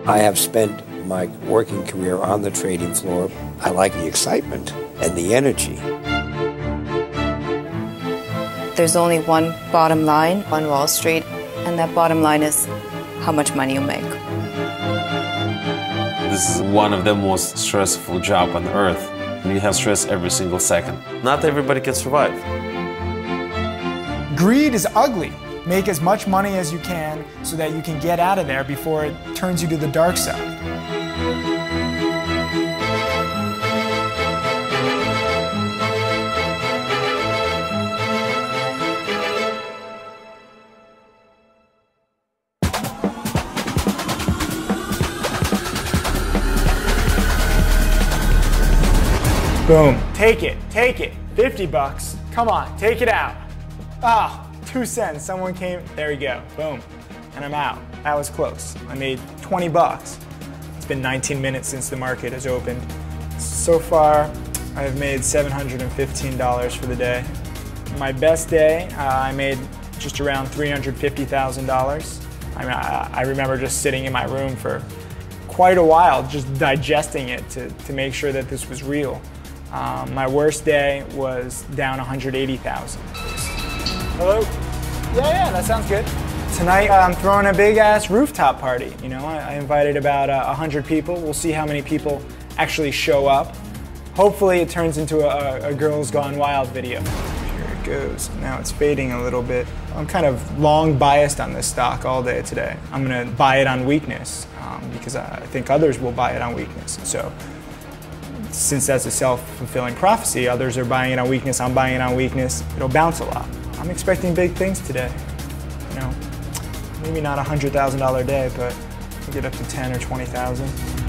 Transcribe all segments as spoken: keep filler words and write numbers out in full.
I have spent my working career on the trading floor. I like the excitement and the energy. There's only one bottom line on Wall Street, and that bottom line is how much money you make. This is one of the most stressful jobs on earth. You have stress every single second. Not everybody can survive. Greed is ugly. Make as much money as you can so that you can get out of there before it turns you to the dark side. Boom. Take it. Take it. fifty bucks. Come on. Take it out. Ah, two cents. Someone came. There we go. Boom. And I'm out. That was close. I made twenty bucks. It's been nineteen minutes since the market has opened. So far, I've made seven hundred fifteen dollars for the day. My best day, uh, I made just around three hundred fifty thousand dollars. I mean, I, I remember just sitting in my room for quite a while, just digesting it to, to make sure that this was real. Um, my worst day was down one hundred eighty thousand. Hello? Yeah, yeah, that sounds good. Tonight I'm throwing a big ass rooftop party. You know, I, I invited about uh, one hundred people. We'll see how many people actually show up. Hopefully it turns into a, a Girls Gone Wild video. Here it goes. Now it's fading a little bit. I'm kind of long biased on this stock all day today. I'm gonna buy it on weakness um, because I think others will buy it on weakness. So, since that's a self-fulfilling prophecy, others are buying it on weakness, I'm buying it on weakness, it'll bounce a lot. I'm expecting big things today. You know, maybe not a one hundred thousand dollar day, but we'll get up to ten or twenty thousand.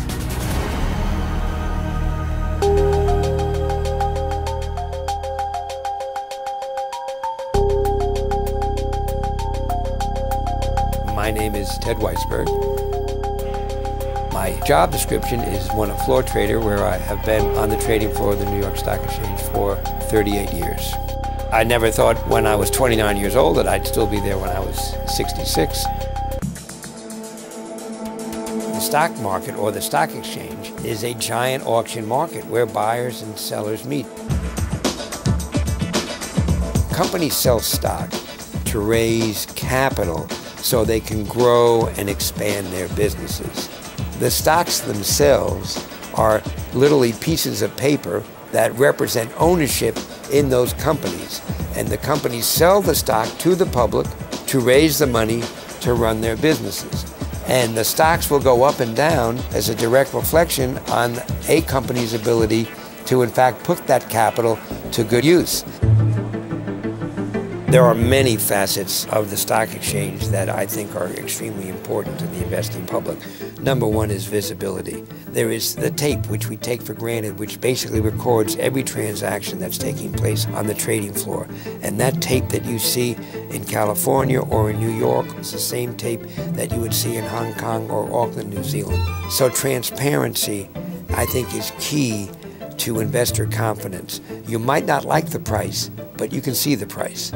My name is Ted Weisberg. My job description is one of floor trader, where I have been on the trading floor of the New York Stock Exchange for thirty-eight years. I never thought when I was twenty-nine years old that I'd still be there when I was sixty-six. The stock market, or the stock exchange, is a giant auction market where buyers and sellers meet. Companies sell stock to raise capital so they can grow and expand their businesses. The stocks themselves are literally pieces of paper that represent ownership in those companies. And the companies sell the stock to the public to raise the money to run their businesses. And the stocks will go up and down as a direct reflection on a company's ability to, in fact, put that capital to good use. There are many facets of the stock exchange that I think are extremely important to the investing public. Number one is visibility. There is the tape, which we take for granted, which basically records every transaction that's taking place on the trading floor. And that tape that you see in California or in New York is the same tape that you would see in Hong Kong or Auckland, New Zealand. So transparency, I think, is key to investor confidence. You might not like the price, but you can see the price.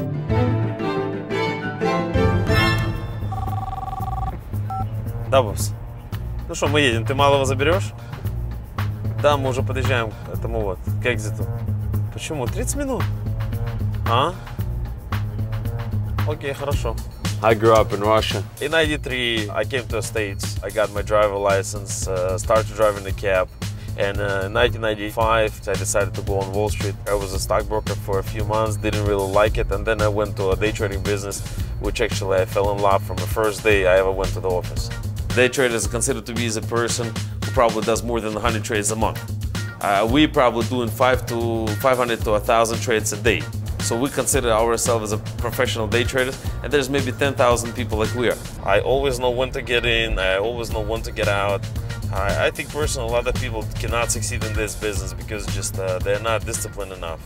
Да, босс. Ну что, мы едем. Ты малого заберешь? Да, мы уже подъезжаем к этому вот, к экзиту. Почему? тридцать минут? А? Окей, хорошо. I grew up in Russia. In ninety-three, I came to the States. I got my driver license, uh, started driving a cab. And uh, in nineteen ninety-five, I decided to go on Wall Street. I was a stockbroker for a few months, didn't really like it, and then I went to a day trading business, which actually I fell in love from the first day I ever went to the office. Day trader is considered to be as a person who probably does more than one hundred trades a month. Uh, we probably doing five to five hundred to one thousand trades a day. So we consider ourselves as a professional day traders, and there's maybe ten thousand people like we are. I always know when to get in, I always know when to get out. I, I think personally a lot of people cannot succeed in this business because just uh, they're not disciplined enough.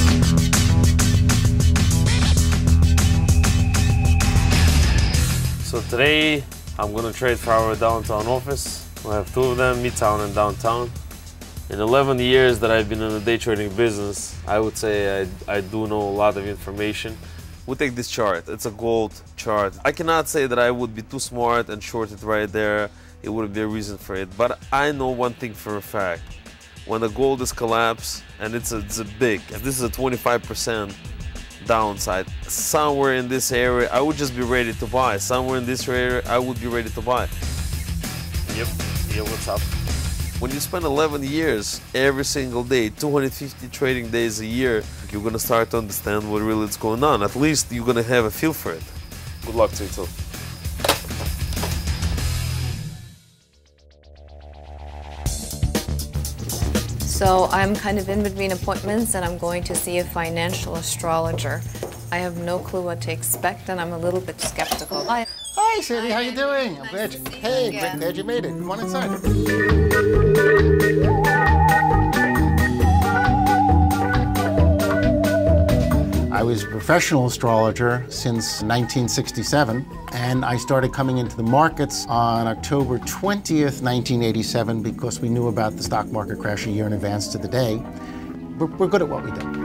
So today I'm going to trade for our downtown office. We have two of them, Midtown and downtown. In eleven years that I've been in the day trading business, I would say I, I do know a lot of information. We take this chart, it's a gold chart. I cannot say that I would be too smart and short it right there. it would be a reason for it. But I know one thing for a fact. When the gold is collapsed, and it's a, it's a big, this is a twenty-five percent downside, somewhere in this area, I would just be ready to buy. Somewhere in this area, I would be ready to buy. Yep, yeah, what's up? When you spend eleven years, every single day, two hundred fifty trading days a year, you're gonna start to understand what really is going on. At least you're gonna have a feel for it. Good luck to you too. So I'm kind of in between appointments and I'm going to see a financial astrologer. I have no clue what to expect and I'm a little bit skeptical. Hi, Hi Sandy, how you doing? I'm glad you, hey, glad, glad you made it. Come on inside. I was a professional astrologer since nineteen sixty-seven, and I started coming into the markets on October twentieth, nineteen eighty-seven, because we knew about the stock market crash a year in advance to the day. We're, we're good at what we do.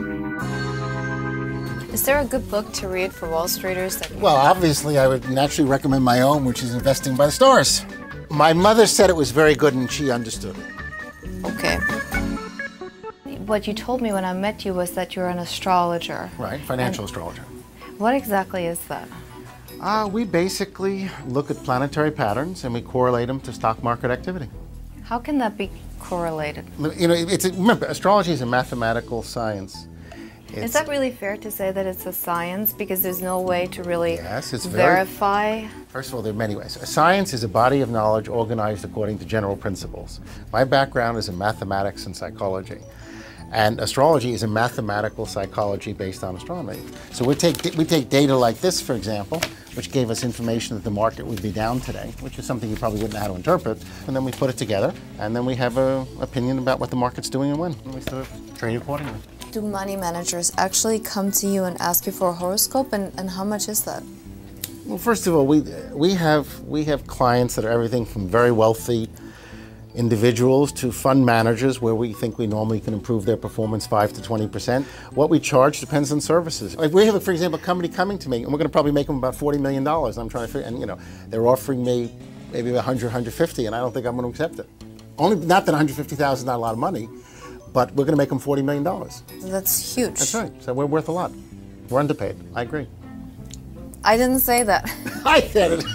Is there a good book to read for Wall Streeters? That Well, obviously, I would naturally recommend my own, which is Investing by the Stars. My mother said it was very good, and she understood it. Okay. What you told me when I met you was that you're an astrologer. Right, financial And astrologer. What exactly is that? Uh, we basically look at planetary patterns and we correlate them to stock market activity. How can that be correlated? You know, it's a, remember, astrology is a mathematical science. It's, Is that really fair to say that it's a science because there's no way to really Yes, it's very- verify? First of all, there are many ways. A science is a body of knowledge organized according to general principles. My background is in mathematics and psychology. And astrology is a mathematical psychology based on astronomy. So we take, we take data like this, for example, which gave us information that the market would be down today, which is something you probably wouldn't know how to interpret, and then we put it together, and then we have an opinion about what the market's doing and when, and we sort of trade accordingly. Do money managers actually come to you and ask you for a horoscope, and, and how much is that? Well, first of all, we, we, have, we have clients that are everything from very wealthy individuals to fund managers where we think we normally can improve their performance five to twenty percent. What we charge depends on services. Like we have, for example, a company coming to me, and we're going to probably make them about forty million dollars. I'm trying to figure, and you know, they're offering me maybe one hundred, one hundred fifty, and I don't think I'm going to accept it. Only, not that one hundred fifty thousand is not a lot of money, but we're going to make them forty million dollars. That's huge. That's right. So we're worth a lot. We're underpaid. I agree. I didn't say that. I said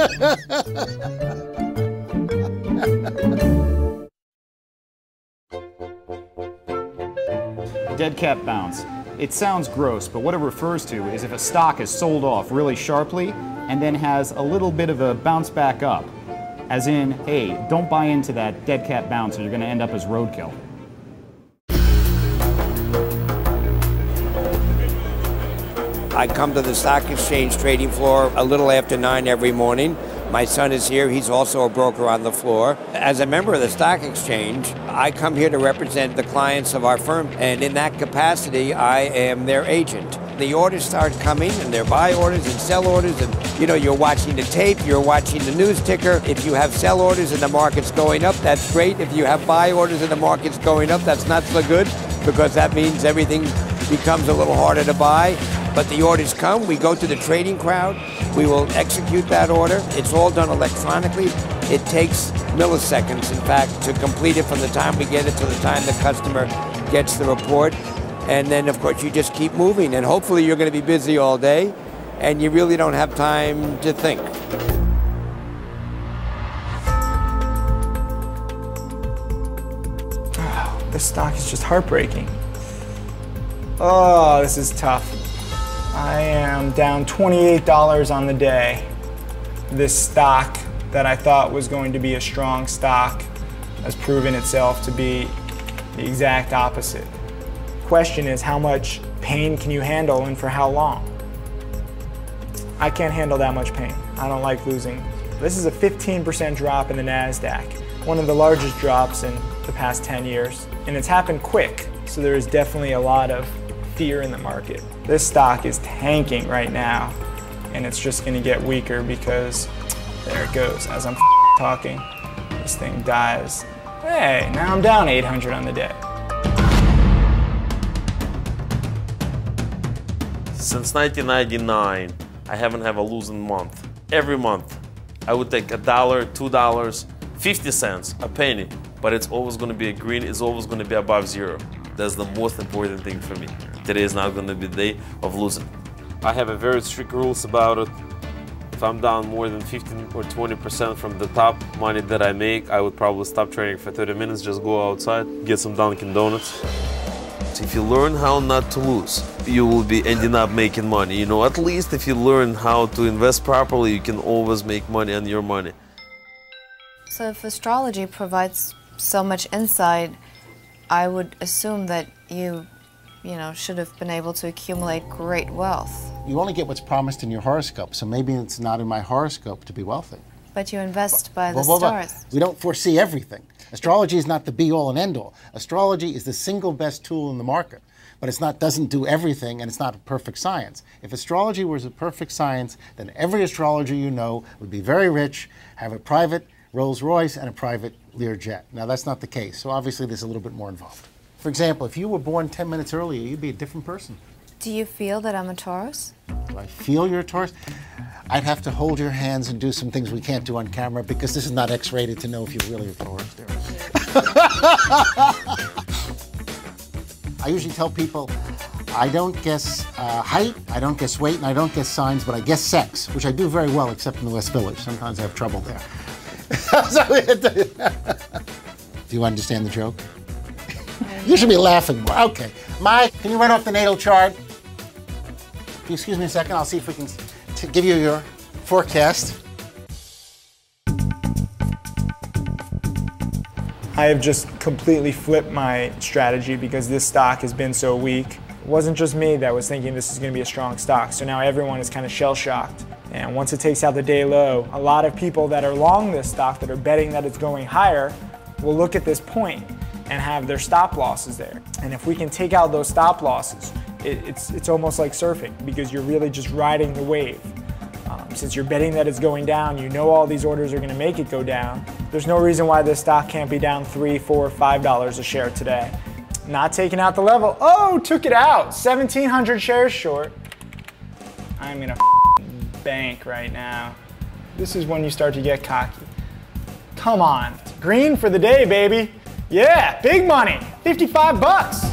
it. Dead cat bounce. It sounds gross, but what it refers to is if a stock is sold off really sharply and then has a little bit of a bounce back up. As in, hey, don't buy into that dead cat bounce or you're going to end up as roadkill. I come to the stock exchange trading floor a little after nine every morning. My son is here. He's also a broker on the floor. As a member of the stock exchange, I come here to represent the clients of our firm, and in that capacity, I am their agent. The orders start coming, and they're buy orders and sell orders, and you know, you're watching the tape, you're watching the news ticker. If you have sell orders and the market's going up, that's great. If you have buy orders and the market's going up, that's not so good, because that means everything becomes a little harder to buy. But the orders come, we go to the trading crowd, we will execute that order. It's all done electronically. It takes milliseconds, in fact, to complete it from the time we get it to the time the customer gets the report. And then, of course, you just keep moving, and hopefully you're going to be busy all day, and you really don't have time to think. Oh, this stock is just heartbreaking. Oh, this is tough. I am down twenty-eight dollars on the day. This stock that I thought was going to be a strong stock has proven itself to be the exact opposite. Question is, how much pain can you handle and for how long? I can't handle that much pain. I don't like losing. This is a fifteen percent drop in the NASDAQ, one of the largest drops in the past ten years. And it's happened quick, so there is definitely a lot of fear in the market. This stock is tanking right now, and it's just gonna get weaker because there it goes. As I'm talking, this thing dies. Hey, now I'm down eight hundred on the day. Since nineteen ninety-nine, I haven't had a losing month. Every month, I would take a dollar, two dollars, fifty cents, a penny, but it's always going to be a green, it's always going to be above zero. That's the most important thing for me. Today is not going to be the day of losing. I have a very strict rules about it. If I'm down more than fifteen or twenty percent from the top money that I make, I would probably stop trading for thirty minutes, just go outside, get some Dunkin' Donuts. If you learn how not to lose, you will be ending up making money. You know, at least if you learn how to invest properly, you can always make money on your money. So if astrology provides so much insight, I would assume that you, you know, should have been able to accumulate great wealth. You only get what's promised in your horoscope, so maybe it's not in my horoscope to be wealthy. But you invest by the Well, well, well, stars. we don't foresee everything. Astrology is not the be-all and end-all. Astrology is the single best tool in the market, but it's not doesn't do everything, and it's not a perfect science. If astrology was a perfect science, then every astrologer you know would be very rich, have a private Rolls Royce and a private Learjet. Now that's not the case, so obviously there's a little bit more involved. For example, if you were born ten minutes earlier, you'd be a different person. Do you feel that I'm a Taurus? Do I feel you're a Taurus? I'd have to hold your hands and do some things we can't do on camera because this is not X-rated to know if you're really a Taurus. I usually tell people I don't guess uh, height, I don't guess weight, and I don't guess signs, but I guess sex, which I do very well except in the West Village. Sometimes I have trouble there. Do you understand the joke? You should be laughing more. Okay. Mike, can you run off the natal chart? Can you excuse me a second? I'll see if we can t give you your forecast. I have just completely flipped my strategy because this stock has been so weak. It wasn't just me that was thinking this is going to be a strong stock, so now everyone is kind of shell-shocked. And once it takes out the day low, a lot of people that are long this stock, that are betting that it's going higher, will look at this point and have their stop losses there. And if we can take out those stop losses, it, it's, it's almost like surfing because you're really just riding the wave. Um, since you're betting that it's going down, you know all these orders are going to make it go down. There's no reason why this stock can't be down three, four, five dollars a share today. Not taking out the level. Oh, took it out. seventeen hundred shares short. I'm in a bank right now. This is when you start to get cocky. Come on, green for the day, baby. Yeah, big money, fifty-five bucks.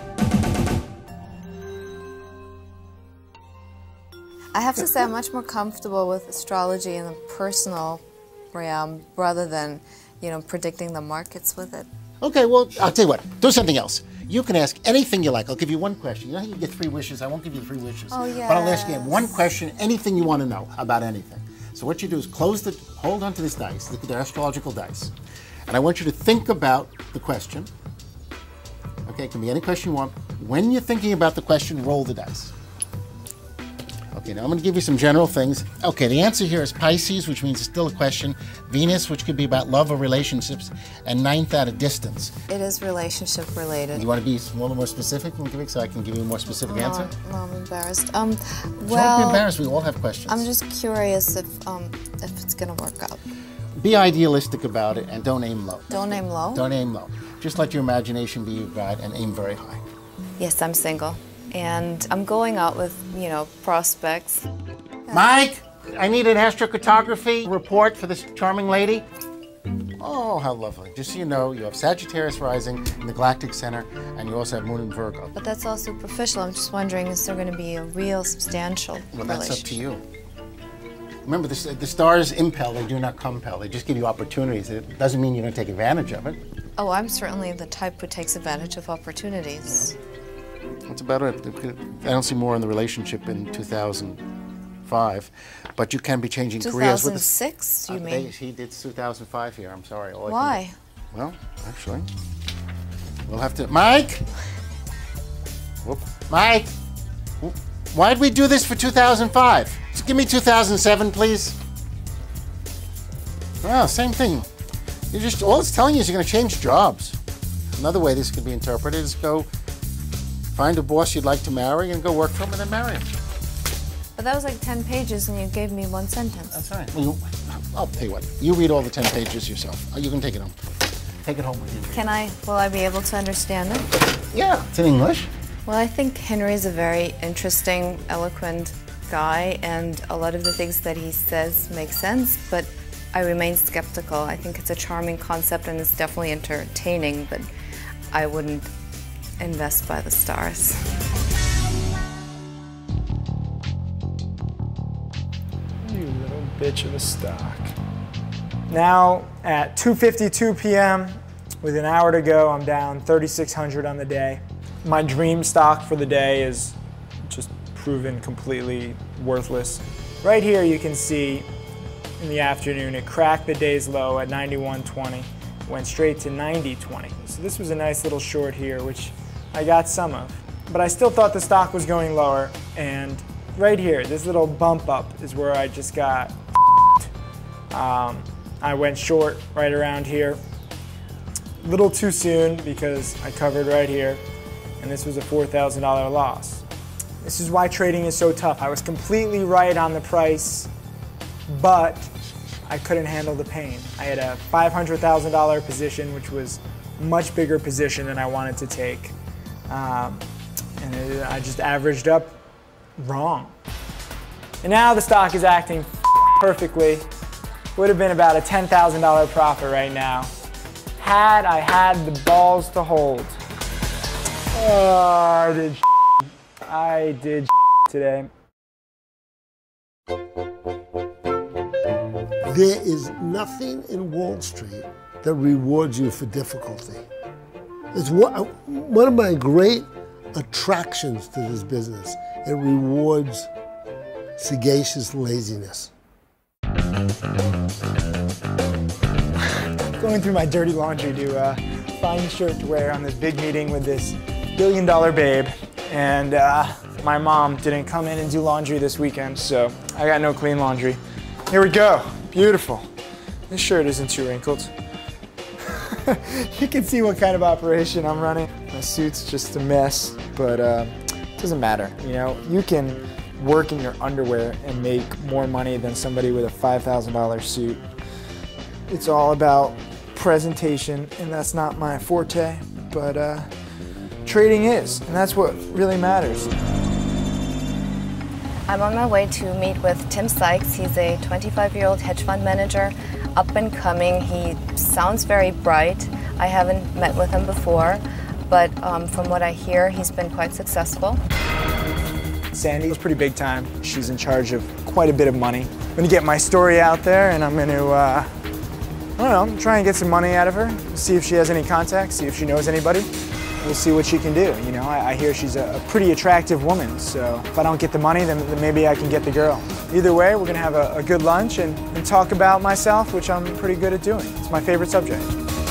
I have to say I'm much more comfortable with astrology in the personal realm rather than, you know, predicting the markets with it. Okay, well, I'll tell you what, do something else. You can ask anything you like. I'll give you one question. You know how you get three wishes? I won't give you three wishes. Oh, yes. But I'll ask you one question, anything you want to know about anything. So what you do is close the, hold onto this dice, the, the astrological dice, and I want you to think about the question. Okay, it can be any question you want. When you're thinking about the question, roll the dice. Okay, now I'm going to give you some general things. Okay, the answer here is Pisces, which means it's still a question. Venus, which could be about love or relationships. And ninth out of distance. It is relationship related. You want to be a little more specific, so I can give you a more specific no, answer? No, I'm embarrassed. Um, Don't well, be embarrassed. We all have questions. I'm just curious if um, if it's going to work out. Be idealistic about it and don't aim low. Don't aim low? Don't aim low. Just let your imagination be your guide and aim very high. Yes, I'm single. And I'm going out with, you know, prospects. Mike, I need an astrocartography report for this charming lady. Oh, how lovely. Just so you know, you have Sagittarius rising in the galactic center, and you also have Moon in Virgo. But that's all superficial. I'm just wondering, is there going to be a real substantial Well, that's up to relationship? you. Remember, the, the stars impel, they do not compel. They just give you opportunities. It doesn't mean you don't take advantage of it. Oh, I'm certainly the type who takes advantage of opportunities. That's about it. I don't see more in the relationship in two thousand five, but you can be changing careers with two thousand six, you uh, mean? They, he did two thousand five here. I'm sorry. All I Why? can do, well, actually, we'll have to. Mike, whoop, Mike, why'd we do this for two thousand five? Just give me two thousand seven, please. Well, same thing. You just all it's telling you is you're going to change jobs. Another way this could be interpreted is go. Find a boss you'd like to marry and go work for him and then marry him. But that was like ten pages and you gave me one sentence. That's all right. Well, you, I'll tell you what. You read all the ten pages yourself. You can take it home. Take it home with you. Can I, will I be able to understand it? Yeah, it's in English. Well, I think Henry is a very interesting, eloquent guy, and a lot of the things that he says make sense, but I remain skeptical. I think it's a charming concept and it's definitely entertaining, but I wouldn't invest by the stars. You little bitch of a stock. Now at two fifty-two p m, with an hour to go, I'm down thirty-six hundred on the day. My dream stock for the day is just proven completely worthless. Right here you can see in the afternoon it cracked the day's low at ninety-one twenty, went straight to ninety twenty. So this was a nice little short here, which I got some of. But I still thought the stock was going lower, and right here, this little bump up is where I just got um, I went short right around here. A little too soon because I covered right here, and this was a four thousand dollar loss. This is why trading is so tough. I was completely right on the price, but I couldn't handle the pain. I had a five hundred thousand dollar position, which was a much bigger position than I wanted to take. Um, and it, I just averaged up wrong. And now the stock is acting perfectly. Would have been about a ten thousand dollar profit right now, had I had the balls to hold. Oh, I did I did today. There is nothing in Wall Street that rewards you for difficulty. It's one, one of my great attractions to this business. It rewards sagacious laziness. Going through my dirty laundry to uh, find a shirt to wear on this big meeting with this billion dollar babe. And uh, my mom didn't come in and do laundry this weekend, so I got no clean laundry. Here we go, beautiful. This shirt isn't too wrinkled. You can see what kind of operation I'm running. My suit's just a mess, but uh, it doesn't matter. You know, you can work in your underwear and make more money than somebody with a five thousand dollar suit. It's all about presentation, and that's not my forte, but uh, trading is, and that's what really matters. I'm on my way to meet with Tim Sykes. He's a twenty-five-year-old hedge fund manager, up and coming. He sounds very bright. I haven't met with him before, but um, from what I hear, he's been quite successful. Sandy's pretty big time. She's in charge of quite a bit of money. I'm gonna get my story out there, and I'm gonna, uh, I don't know, try and get some money out of her, see if she has any contacts, see if she knows anybody. We'll see what she can do. You know, I, I hear she's a, a pretty attractive woman, so if I don't get the money, then, then maybe I can get the girl. Either way, we're gonna have a, a good lunch and, and talk about myself, which I'm pretty good at doing. It's my favorite subject.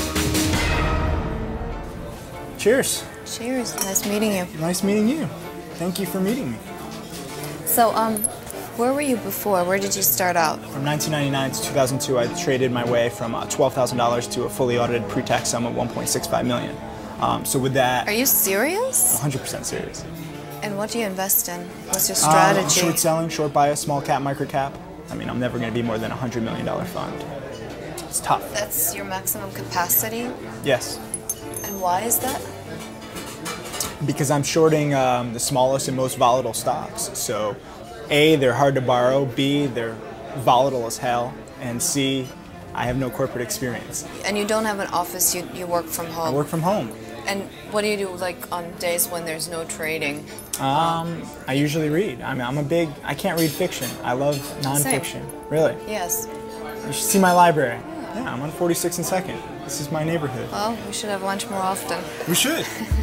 Cheers. Cheers, nice meeting you. Nice meeting you. Thank you for meeting me. So, um, where were you before? Where did you start out? From nineteen ninety-nine to two thousand two, I traded my way from uh, twelve thousand dollars to a fully audited pre-tax sum of one point six five million dollars. Um, so with that... Are you serious? one hundred percent serious. And what do you invest in? What's your strategy? Uh, short selling, short bias, small cap, micro cap. I mean, I'm never going to be more than a one hundred million dollar fund. It's tough. That's your maximum capacity? Yes. And why is that? Because I'm shorting um, the smallest and most volatile stocks. So, A, they're hard to borrow. B, they're volatile as hell. And C, I have no corporate experience. And you don't have an office, you, you work from home? I work from home. And what do you do, like, on days when there's no trading? Um, I usually read. I mean, I'm a big, I can't read fiction. I love nonfiction. Same. Really? Yes. You should see my library. Yeah. yeah, I'm on forty-sixth and second. This is my neighborhood. Well, we should have lunch more often. We should.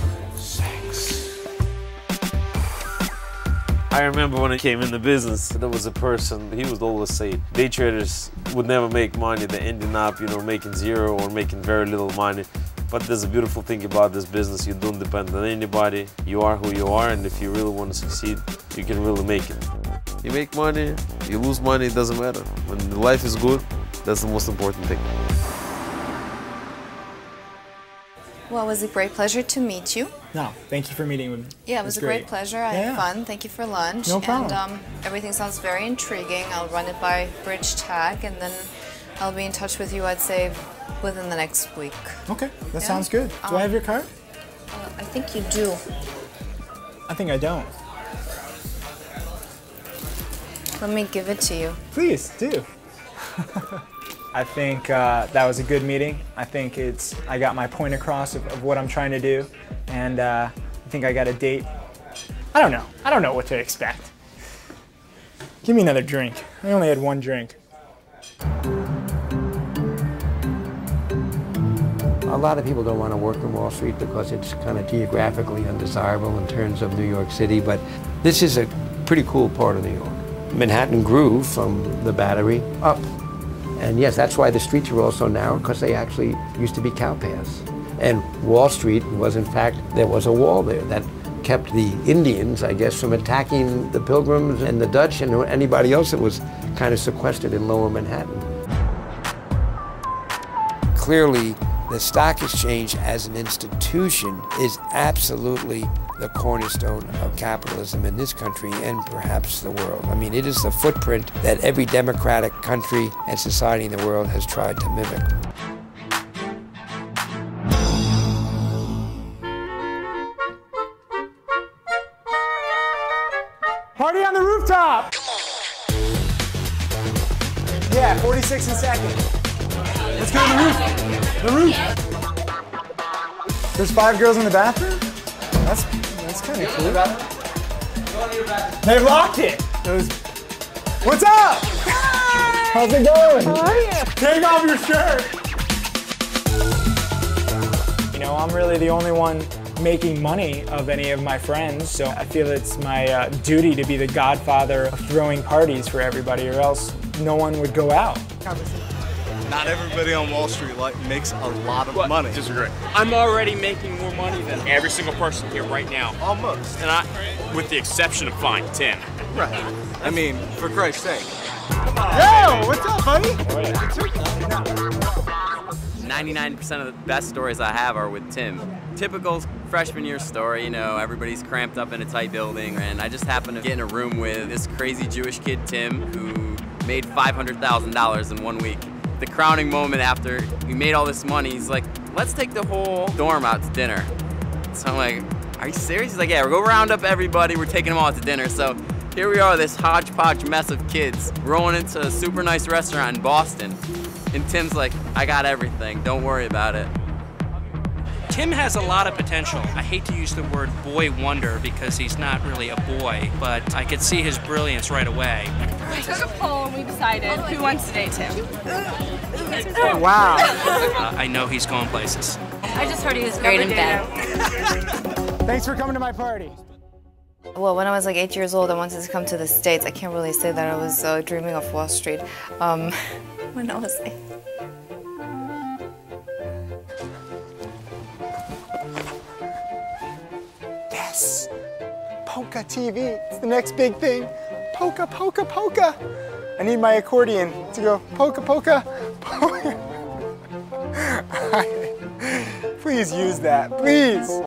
I remember when I came in the business, there was a person, he would always say, day traders would never make money, they're ending up, you know, making zero or making very little money. But there's a beautiful thing about this business, you don't depend on anybody, you are who you are, and if you really want to succeed, you can really make it. You make money, you lose money, it doesn't matter. When life is good, that's the most important thing. Well, it was a great pleasure to meet you. No, thank you for meeting with me. Yeah, it was, it was a great, great pleasure. I yeah. had fun. Thank you for lunch. No problem. And um, everything sounds very intriguing. I'll run it by Bridge Tag, and then I'll be in touch with you, I'd say, within the next week. Okay, that yeah? sounds good. Do um, I have your card? Uh, I think you do. I think I don't. Let me give it to you. Please, do. I think uh, that was a good meeting. I think it's, I got my point across of, of what I'm trying to do, and uh, I think I got a date. I don't know. I don't know what to expect. Give me another drink. I only had one drink. A lot of people don't want to work in Wall Street because it's kind of geographically undesirable in terms of New York City, but this is a pretty cool part of New York. Manhattan grew from the Battery up. And yes, that's why the streets are all so narrow, because they actually used to be cow paths. And Wall Street was, in fact, there was a wall there that kept the Indians, I guess, from attacking the Pilgrims and the Dutch and anybody else that was kind of sequestered in lower Manhattan. Clearly, the stock exchange as an institution is absolutely the cornerstone of capitalism in this country and perhaps the world. I mean, it is the footprint that every democratic country and society in the world has tried to mimic. Party on the rooftop! Yeah, forty-six and second. Let's go on the roof. The roof. There's five girls in the bathroom? That's that's kind of cool. They locked it. it was, What's up? Hi. How's it going? How are you? Take off your shirt. You know, I'm really the only one making money of any of my friends, so I feel it's my uh, duty to be the godfather of throwing parties for everybody, or else no one would go out. Not everybody on Wall Street like makes a lot of what? money. Disagree. I'm already making more money than every single person here right now. Almost. And I, with the exception of fine Tim. Right. I mean, for Christ's sake. Come on. Yo, what's up, buddy? ninety-nine percent of the best stories I have are with Tim. Typical freshman year story, you know, everybody's cramped up in a tight building, and I just happened to get in a room with this crazy Jewish kid, Tim, who made five hundred thousand dollars in one week. The crowning moment after we made all this money, he's like, let's take the whole dorm out to dinner. So I'm like, are you serious? He's like, yeah, we're going to round up everybody, we're taking them all out to dinner. So here we are, this hodgepodge mess of kids, rolling into a super nice restaurant in Boston. And Tim's like, I got everything, don't worry about it. Tim has a lot of potential. I hate to use the word boy wonder because he's not really a boy, but I could see his brilliance right away. We took a poll and we decided who wants to date Tim. Oh, wow. Uh, I know he's going places. I just heard he was great in bed. Thanks for coming to my party. Well, when I was like eight years old, I wanted to come to the States. I can't really say that I was uh, dreaming of Wall Street um, when I was eight. Yes! Polka T V. It's the next big thing. Polka, polka, polka. I need my accordion to go polka, polka, polka. Please use that, please.